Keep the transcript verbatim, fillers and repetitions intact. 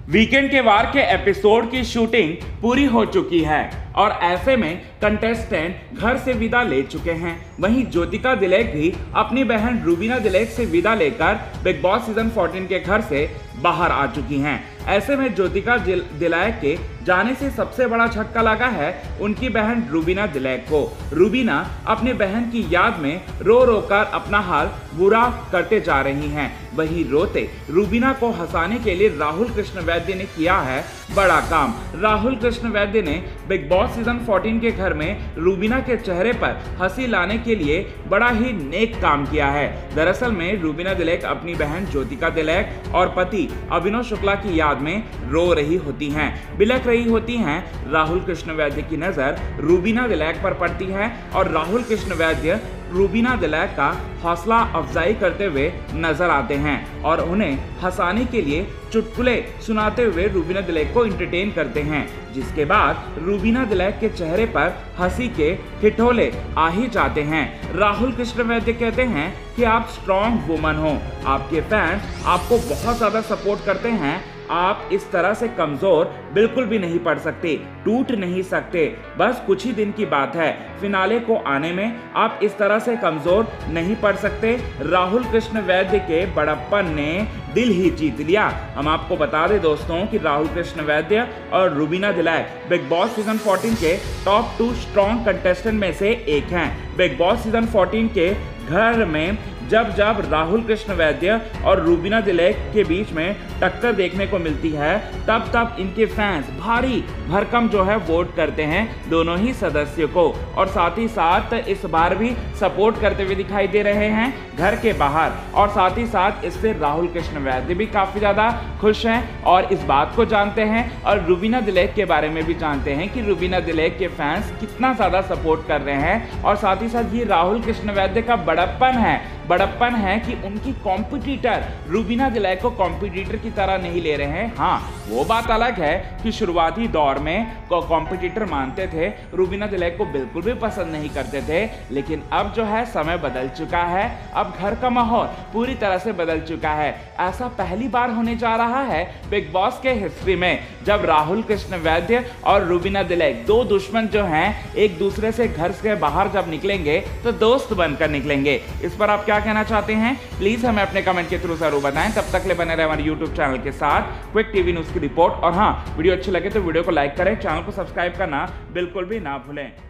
Weekend के वार के episode की शूटिंग पूरी हो चुकी है और ऐसे में कंटेस्टेंट घर से विदा ले चुके हैं। वहीं ज्योतिका दिलेक भी अपनी बहन रूबीना दिलेक से विदा लेकर बिग बॉस सीजन चौदह के घर से बाहर आ चुकी हैं। ऐसे में ज्योतिका दिलेक के जाने से सबसे बड़ा झटका लगा है उनकी बहन रूबीना दिलेक को। रूबीना अपनी बहन की याद में रो रो कर अपना हाल बुरा करते जा रही हैं। वहीं रोते रूबीना को हंसाने के लिए राहुल कृष्ण वैद्य ने किया है बड़ा काम। राहुल कृष्ण वैद्य ने बिग बॉस सीजन चौदह के घर में रूबीना के चेहरे पर हंसी लाने के लिए बड़ा ही नेक काम किया है। दरअसल में रूबीना दिलेक अपनी बहन ज्योतिका दिलेक और पति अभिनव शुक्ला की याद में रो रही होती हैं, बिलख रही होती हैं। राहुल कृष्ण वैद्य की नजर रूबीना दिलेक पर पड़ती है और राहुल कृष्ण वैद्य रूबीना दिलेक का हौसला अफजाई करते हुए नजर आते हैं और उन्हें हंसाने के लिए चुटकुले सुनाते हुए रूबीना दिलेक को एंटरटेन करते हैं, जिसके बाद रूबीना दिलेक के चेहरे पर हंसी के ठिठोले आ ही जाते हैं। राहुल कृष्ण वैद्य कहते हैं कि आप स्ट्रॉन्ग वुमन हो, आपके फैंस आपको बहुत ज्यादा सपोर्ट करते हैं, आप इस तरह से कमजोर बिल्कुल भी नहीं पड़ सकते, टूट नहीं सकते, बस कुछ ही दिन की बात है फिनाले को आने में, आप इस तरह से कमजोर नहीं पड़ सकते। राहुल कृष्ण वैद्य के बड़प्पन ने दिल ही जीत लिया। हम आपको बता दें दोस्तों कि राहुल कृष्ण वैद्य और Rubina Dilaik Bigg Boss season चौदह के टॉप टू स्ट्रॉन्ग कंटेस्टेंट में से एक हैं। बिग बॉस सीजन चौदह के घर में जब जब राहुल कृष्ण वैद्य और रूबीना दिलेक के बीच में टक्कर देखने को मिलती है, तब तब इनके फैंस भारी भरकम जो है वोट करते हैं दोनों ही सदस्यों को, और साथ ही साथ इस बार भी सपोर्ट करते हुए दिखाई दे रहे हैं घर के बाहर। और साथ ही साथ इससे राहुल कृष्ण वैद्य भी काफी ज्यादा खुश हैं और इस बात को जानते हैं और रूबीना दिलेक के बारे में भी जानते हैं कि रूबीना दिलेक के फैंस कितना ज्यादा सपोर्ट कर रहे हैं। और साथ ही साथ ये राहुल कृष्ण वैद्य का बड़प्पन है बड़प्पन है कि उनकी कॉम्पिटिटर रूबीना दिलेक को कॉम्पिटिटर की तरह नहीं ले रहे हैं। हाँ, वो बात अलग है कि शुरुआती दौर में कॉम्पिटिटर मानते थे, रूबीना दिलेक को बिल्कुल भी पसंद नहीं करते थे, लेकिन अब जो है समय बदल चुका है, अब घर का माहौल पूरी तरह से बदल चुका है। ऐसा पहली बार होने जा रहा है बिग बॉस के हिस्ट्री में जब राहुल कृष्ण वैद्य और रूबीना दिलेक दो दुश्मन जो हैं एक दूसरे से घर से बाहर जब निकलेंगे तो दोस्त बनकर निकलेंगे। इस पर आप क्या कहना चाहते हैं प्लीज हमें अपने कमेंट के थ्रू जरूर बताएं। तब तक ले बने रहे हमारे यूट्यूब चैनल के साथ क्विक टीवी न्यूज की रिपोर्ट। और हाँ, वीडियो अच्छी लगे तो वीडियो को लाइक करें, चैनल को सब्सक्राइब करना बिल्कुल भी ना भूलें।